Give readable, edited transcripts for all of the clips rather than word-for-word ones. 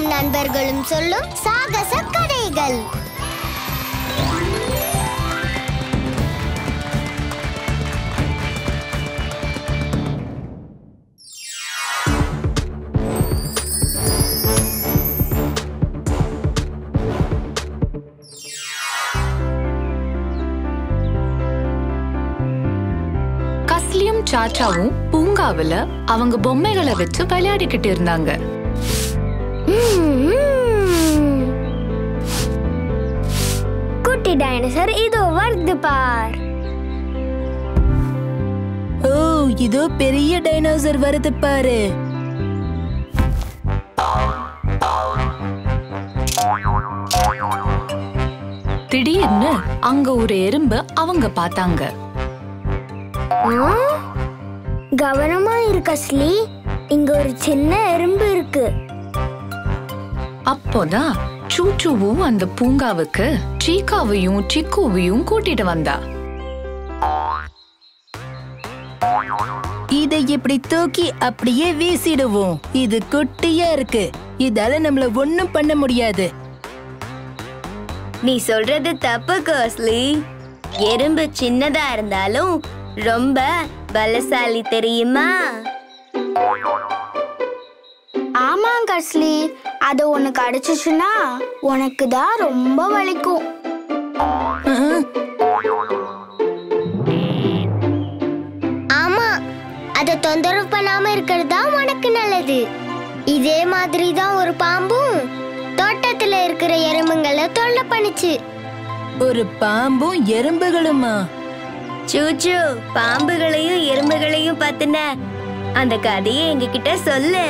அம்மாவும் நண்பர்களும் சொல்லும் சாகச கதைகள். கஸ்லியும் சாச்சாவும் பூங்காவில அவங்க பொம்மைகளை வச்சு விளையாடிக்கிட்டு இருந்தாங்க. குட்டி டைனோசர் இதோ வருது பார். ஓ, இதோ பெரிய டைனோசர் வருது பாரு. திடீர்னு அங்க ஒரு எறும்பு அவங்க பார்த்தாங்க. கவனமா இரு கஸ்லி, இங்க ஒரு சின்ன எறும்பு இருக்கு. அப்போதான் சூச்சுவும் அந்த பூங்காவுக்கு சீக்காவையும் சிக்குவையும் கூட்டிட்டு வந்தா. இதை இப்படி தூக்கி அப்படியே வீசிடுவோம். இது குட்டியா இருக்கு, இதால நம்மள ஒண்ணும் பண்ண முடியாது. நீ சொல்றது தப்பு கஸ்லி. எறும்பு சின்னதா இருந்தாலும் ரொம்ப பலசாலி தெரியுமா? ஆமா கஸ்லி, அது உனக்கு அடிச்சுச்சுன்னா உனக்கு தான் ரொம்ப வலிக்கும். ஆமா, அத தொந்தரவு பண்ணாம இருக்கிறது தான் உனக்கு நல்லது. இதே மாதிரி தான் ஒரு பாம்பும் தோட்டத்துல இருக்கிற எறும்புங்களை தொல்லை பண்ணுச்சு. ஒரு பாம்பும் எறும்புகளுமா? சூச்சு, பாம்புகளையும் எறும்புகளையும் பத்தின அந்த கதையை எங்ககிட்ட சொல்லு.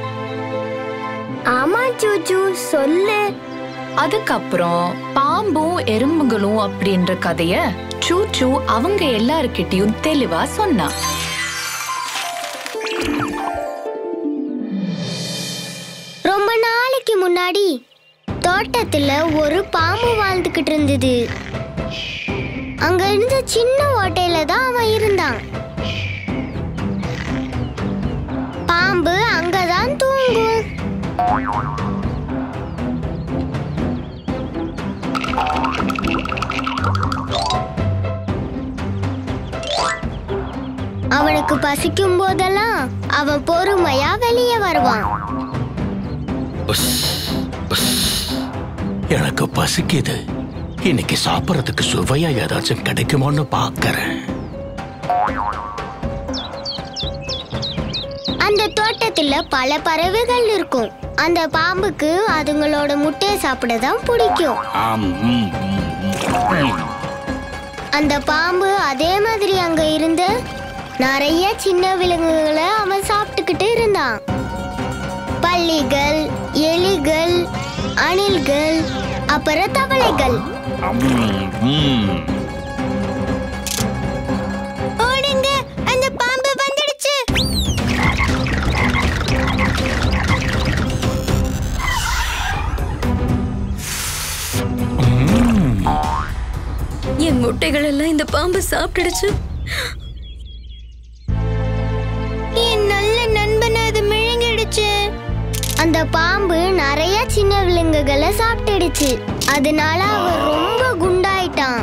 ஆமா சூச்சு, சொல்லு. அதுக்கப்புறம் பாம்பும் எறும்புகளும் அப்படின்ற கதைய சூச்சு அவங்க எல்லார்கிட்டயும் தெளிவா சொன்னா. ரொம்ப நாளைக்கு முன்னாடி தோட்டத்துல ஒரு பாம்பு வாழ்ந்துகிட்டு இருந்தது. அங்க இருந்த சின்ன ஓட்டையில தான் அவன் இருந்தான். பாம்பு அங்கதான் தூங்கும். அவனுக்கு பசிக்கும் போதெல்லாம் அவன் பொறுமையா வெளியே வருவான். எனக்கு பசிக்குது, இன்னைக்கு சாப்பிடறதுக்கு சுவையா ஏதாச்சும் கிடைக்குமோன்னு பாக்குறேன். அந்த தோட்டத்துல பல பறவைகள் இருக்கும். அந்த பாம்புக்கு அதுங்களோட முட்டையை சாப்பிடதான் பிடிக்கும். அந்த பாம்பு அதே மாதிரி அங்க இருந்த நிறைய சின்ன விலங்குகளை அவன் சாப்பிட்டுக்கிட்டு இருந்தான். பல்லிகள், எலிகள், அணில்கள், அப்புறம் தவளைகள். ஓடுங்க, அந்த பாம்பு வந்துடுச்சு. என் முட்டைகள் எல்லாம் இந்த பாம்பு சாப்பிட்டுடுச்சு. என் நல்ல நண்பன் அது மிழுங்கிடுச்சு. அந்த பாம்பு நிறைய சின்ன விலங்குகளை சாப்பிட்டுடுச்சு. அதனால அவன் ரொம்ப குண்டாயிட்டான்.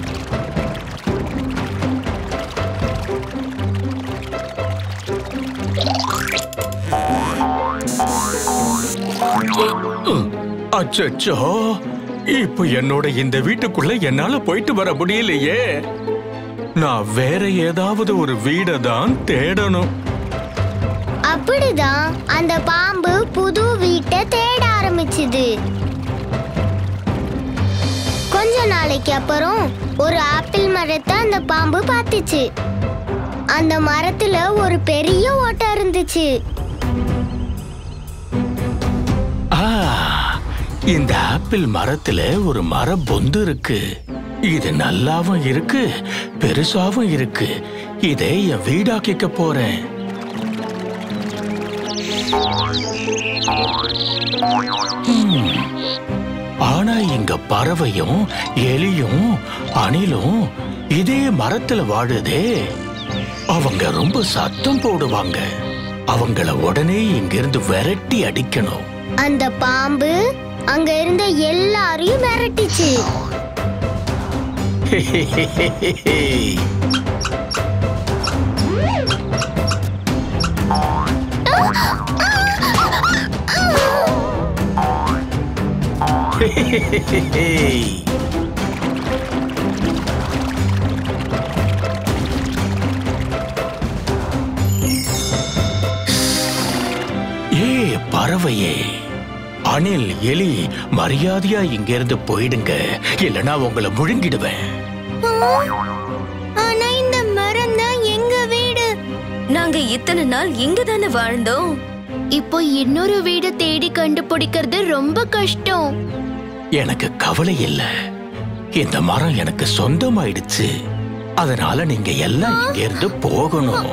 அச்சச்சோ, இப்ப என்னோட இந்த வீட்டுக்குள்ள என்னால போயிட்டு வர முடியலையே. நான் வேற ஏதாவது ஒரு வீடை தான் தேடணும். அப்படிதான் அந்த பாம்பு புது வீட்டை தேட ஆரம்பிச்சுது. கொஞ்ச நாளைக்கு அப்புறம் ஒரு ஆப்பிள் மரத்தை அந்த பாம்பு பார்த்துச்சு. அந்த மரத்துல ஒரு பெரிய ஓட்டை இருந்துச்சு. இந்த ஆப்பிள் மரத்துல ஒரு மர பொந்து இருக்கு. இது நல்லாவும் இருக்கு, பெருசாவும் இருக்கு. இதை என் வீடாக்கிக்க போறேன். ஆனா இங்க பறவையும் எலியும் அணிலும் இதே மரத்துல வாழுதே. அவங்க ரொம்ப சத்தம் போடுவாங்க. அவங்கள உடனே இங்கிருந்து விரட்டி அடிக்கணும். அந்த பாம்பு அங்க இருந்த எல்லாரையும் மிரட்டிச்சு. பறவையே, அணில், எலி, மரியாதையா இங்க இருந்து போயிடுங்க, இல்லனா உங்களை முழுங்கிடுவேன். ஆனா இந்த மரம் தான் எங்க வீடு. நாங்க இத்தனை நாள் இங்க தானே வாழ்ந்தோம். இப்போ இன்னொரு வீடு தேடி கண்டுபிடிக்கிறது ரொம்ப கஷ்டம். எனக்கு கவலை இல்ல, இந்த மரம் எனக்கு சொந்தமாயிடுச்சு. அதனால நீங்க எல்லாம் இங்க இருந்து போகணும்.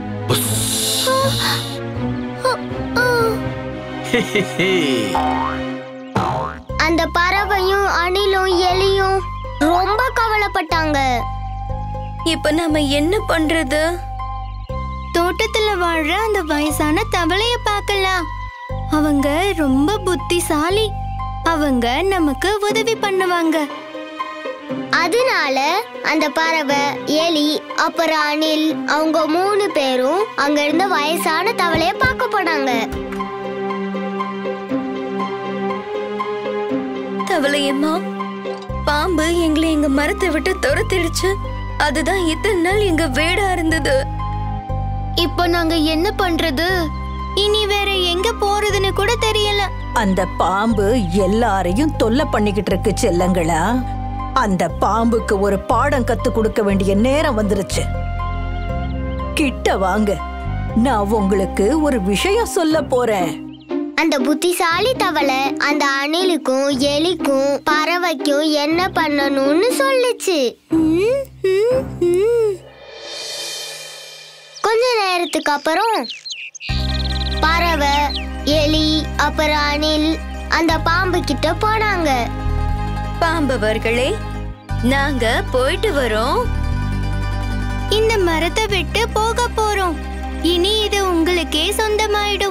அந்த பறவையும் அணிலும் எலியும் ரொம்ப கவலைப்பட்டாங்க. இப்ப நாம என்ன பண்றது? தோட்டத்துல வாழ்ற அந்த வயசான தவளைய பார்க்கலாம். அவங்க ரொம்ப புத்திசாலி. அவங்க நமக்கு உதவி பண்ணுவாங்க. அதனால அந்த பறவை, எலி, அப்புறம் அணில், அவங்க 3 பேரும் அங்க இருந்த வயசான தவளைய பார்க்க போனாங்க. தவளையம்மா, பாம்பு எங்களை எங்க மரத்தை விட்டு துரத்திடுச்சு. அதுதான் இத்தனை நாள் எங்க வீடா இருந்தது. இப்போ நாங்க என்ன பண்றது? இனி வேற எங்க போறதுன்னு கூட தெரியல. அந்த பாம்பு எல்லாரையும் தொல்லை பண்ணிக்கிட்டு இருக்கு செல்லங்களா. அந்த பாம்புக்கு ஒரு பாடம் கத்து கொடுக்க வேண்டிய நேரம் வந்துருச்சு. கிட்ட வாங்க, நான் உங்களுக்கு ஒரு விஷயம் சொல்ல போறேன். அந்த புத்திசாலி தவளை அந்த அணிலுக்கும் எலிக்கும் பறவைக்கும் என்ன பண்ணணும்னு சொல்லுச்சு. கொஞ்ச நேரத்துக்கு அப்புறம் பறவை, எலி, அப்புறம் அணில் அந்த பாம்பு கிட்ட போனாங்க. பாம்பவர்களே, நாங்க போயிட்டு வரோம். இந்த மரத்தை விட்டு போக போறோம். இனி இது உங்களுக்கே சொந்தமாயிடும்.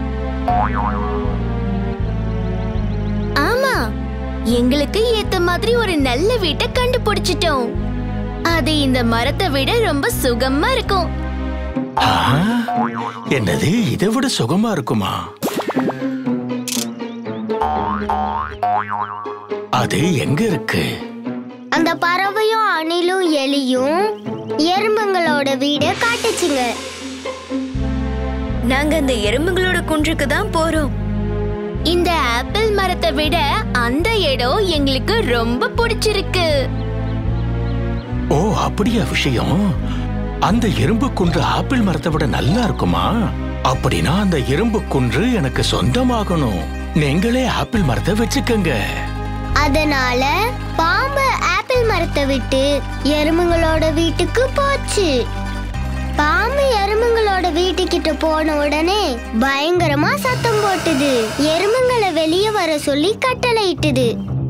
ஆமா, எங்களுக்கு ஏத்த மாதிரி ஒரு நல்ல வீட்டை கண்டுபிடிச்சிட்டோம். அது இந்த மரத்தை விட ரொம்ப சுகமா இருக்கும். என்னது, இதை விட சுகமா இருக்குமா? அது எங்க இருக்கு? அந்த பறவையும் அணிலும் எலியும் எறும்புங்களோட வீட காட்டுச்சுங்க. நாங்க அந்த எறும்புகளோட குன்றுக்கு தான் போறோம். இந்த ஆப்பிள் மரத்தை விட அந்த இடம் எங்களுக்கு ரொம்ப பிடிச்சிருக்கு. ஓ, அப்படியா விஷயம்? அந்த எறும்பு குன்று ஆப்பிள் மரத்தை விட நல்லா இருக்குமா? அப்படின்னா அந்த எறும்பு குன்று எனக்கு சொந்தமாகணும். நீங்களே ஆப்பிள் மரத்தை வச்சுக்கங்க. அதனால பாம்பு ஆப்பிள் மரத்தை விட்டு எறும்புங்களோட வீட்டுக்கு போச்சு. பாம்பு எறும்புங்களோட வீட்டுக்கிட்ட போன உடனே பயங்கரமா சத்தம் போட்டுது. எறும்புங்களை வெளியே வர சொல்லி கட்டளையிட்டுது.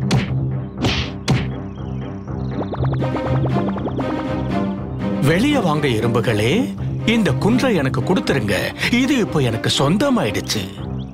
வெளியே வாங்க எறும்புகளே, இந்த குன்றை எனக்கு கொடுத்துருங்க. இது இப்போ எனக்கு சொந்தமாயிடுச்சு.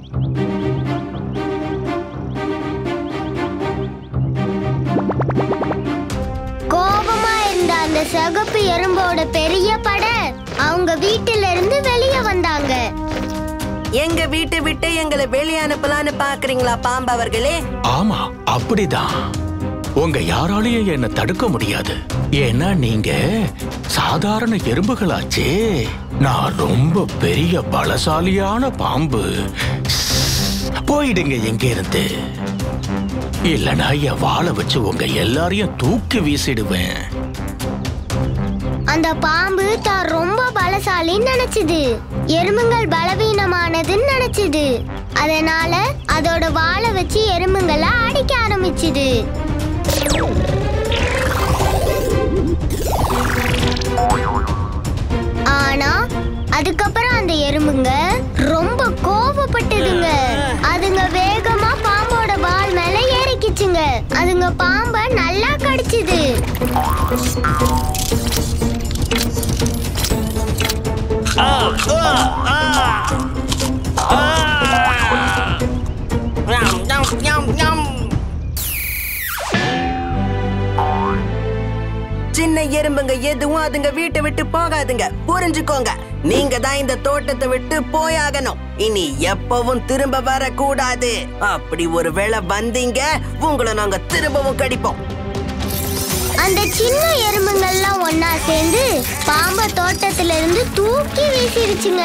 கோபமா இருந்த அந்த சிகப்பு எறும்போட பெரிய படை அவங்க வீட்டில இருந்து வெளியே வந்தாங்க. எங்க வீட்டை விட்டு எங்களை வெளியே அனுப்பலான்னு பாக்குறீங்களா பாம்பவர்களே? ஆமா, அப்படிதான். உங்க யாராலையும் என்ன தடுக்க முடியாது. ஏன்னா நீங்க சாதாரண எறும்புகளாச்சே. நான் ரொம்ப பெரிய பலசாலியான பாம்பு. போயிடுங்க எங்க இருந்து, இல்லனா என் வாளை வச்சு உங்க எல்லாரையும் தூக்கி வீசிடுவேன். அந்த பாம்பு தான் ரொம்ப பலசாலின்னு நினைச்சுது. எறும்புகள் பலவீனமானதுன்னு நினைச்சுது. அதனால அதோட வாளை வச்சு எறும்புகளை அடிக்க ஆரம்பிச்சுது. ஆனா அதுக்கப்புறம் அந்த எறும்புங்க ரொம்ப கோபப்பட்டதுங்க. அதுங்க வேகமா பாம்போட வால் மேல ஏறிக்கிச்சுங்க. அதுங்க பாம்பை நல்லா கடிச்சுது. எறும்புங்க எதுவும் அதுங்க வீட்டை விட்டு போகாதுங்க. புரிஞ்சுக்கோங்க. நீங்க தான் இந்த தோட்டத்தை விட்டு போயாகணும். இனி எப்பவும் திரும்ப வரக்கூடாது. அப்படி ஒரு வேளை வந்தீங்க, உங்களை நாங்க திரும்பவும் கடிப்போம். அந்த சின்ன எறும்புங்கள்லாம் ஒன்னா சேர்ந்து பாம்பை தோட்டத்துல இருந்து தூக்கி வீசிடுச்சுங்க.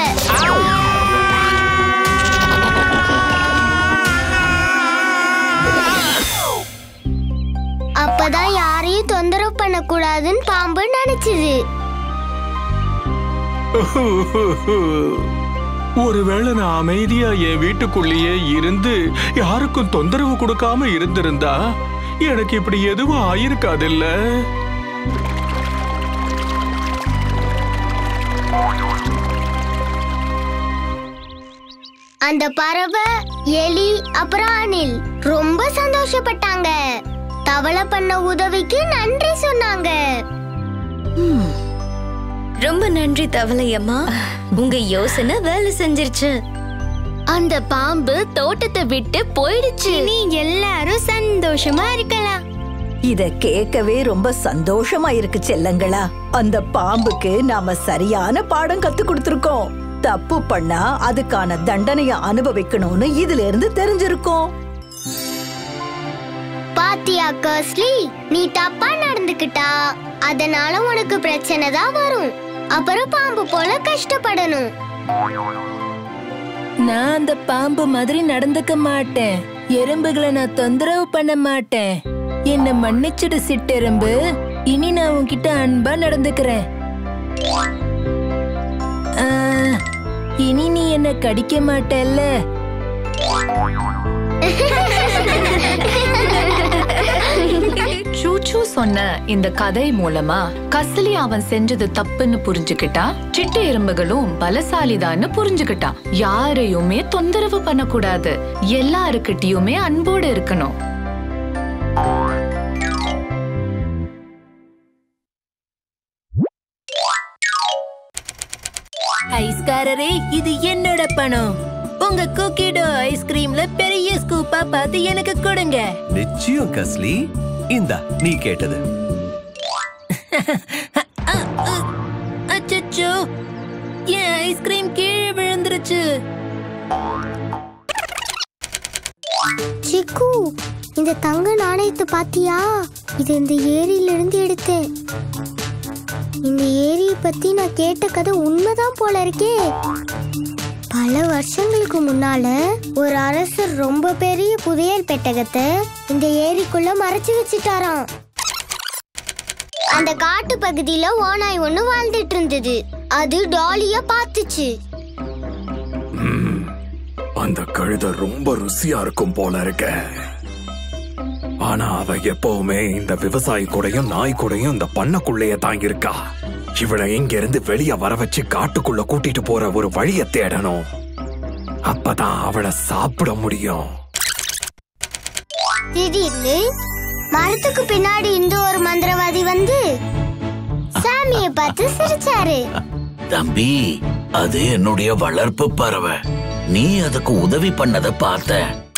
அப்பதான் யாரையும் தொந்தரவு பண்ண கூடாதுன்னு பாம்பு நினைச்சது. ஒருவேளை நான் அமைதியா என் வீட்டுக்குள்ளேயே இருந்து யாருக்கும் தொந்தரவு கொடுக்காம இருந்திருந்தா எனக்கு இப்படி எதுவும் ஆயிருக்காதில்ல. அந்த பறவை, எலி, அப்புறம் அணில் ரொம்ப சந்தோஷப்பட்டாங்க. தவளை பண்ண உதவிக்கு நன்றி சொன்னாங்க. ரொம்ப நன்றி தவளை அம்மா, உங்க யோசனை வேலை செஞ்சிருச்சு. அந்த பாம்பு தோட்டத்தை விட்டு போயிடுச்சு. நீ எல்லாரும் சந்தோஷமா இருக்கலாம். இத கேட்கவே ரொம்ப சந்தோஷமா இருக்கு செல்லங்களா. அந்த பாம்புக்கு நாம சரியான பாடம் கத்து கொடுத்திருக்கோம். தப்பு பண்ணா அதுக்கான தண்டனைய அனுபவிக்கணும்னு இதுல இருந்து தெரிஞ்சிருக்கோம். பாத்தியா கர்ஸ்லி, நீ தப்பா நடந்துக்கிட்டா அதனால உனக்கு பிரச்சனை தான் வரும். அப்புறம் பாம்பு போல கஷ்டப்படணும். நான் அந்த பாம்பு மாதிரி நடந்துக்க மாட்டேன். எறும்புகளை நான் தொந்தரவு பண்ண மாட்டேன். என்ன மன்னிச்சிடு சிட்டெரும்பு. இனி நான் உன்கிட்ட அன்பா நடந்துக்கிறேன். இனி நீ என்ன கடிக்க மாட்டல்ல? சூச்சு சொன்ன இந்த கதை மூலமா கஸ்லி அவன் செஞ்சது தப்புன்னு புரிஞ்சுக்கிட்டா. சிட்டு எறும்புகளும் பலசாலிதான்னு புரிஞ்சுக்கிட்டா. யாரையுமே தொந்தரவு பண்ணக்கூடாது. எல்லாருக்கிட்டயுமே அன்போடு இருக்கணும். ஐஸ்காரரே, இது என்னோட பணம். உங்க குக்கிடோ ஐஸ்கிரீம்ல பெரிய ஸ்கூப்பா பார்த்து எனக்கு கொடுங்க. நிச்சயம் கஸ்லி. இந்தா நீ கேட்டது. அச்சச்சோ, என் ஐஸ்கிரீம் கீழே விழுந்துருச்சு. சிக்கு, இந்த தங்க நாணயத்தை பாத்தியா? இது இந்த ஏரியில இருந்து எடுத்தேன். இந்த ஏரியை பத்தி நான் கேட்ட கதை உண்மைதான் போல இருக்கே. பல வருஷங்களுக்கு முன்னால ஒரு அரசர் ரொம்ப பெரிய புதையல் பெட்டகத்தை இந்த ஏரிக்குள்ள மறைச்சு வச்சுட்டாராம். அந்த காட்டு பகுதியில ஓநாய் ஒண்ணு வாழ்ந்துட்டு இருந்தது. அது டாலிய பார்த்துச்சு. அந்த கழுதை ரொம்ப ருசியா இருக்கும் போல இருக்க. ஆனா அவ எப்பவுமே இந்த விவசாயி கூடையும் நாய் கூடையும் இந்த பண்ணக்குள்ளையே தாங்கியிருக்கா. இவளை இங்க இருந்து வெளியே வர வச்சு காட்டுக்குள்ள கூட்டிட்டு போற ஒரு வழிய தேடணும். அப்பதான் அவளை சாப்பிட முடியும். திடீர்னு மரத்துக்கு பின்னாடி இந்த ஒரு மந்திரவாதி வந்து சாமியை பார்த்து சிரிச்சாரு. தம்பி, அது என்னுடைய வளர்ப்பு பறவை. நீ அதுக்கு உதவி பண்ணத பார்த்த.